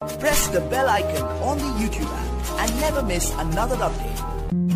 Press the bell icon on the YouTube app and never miss another update.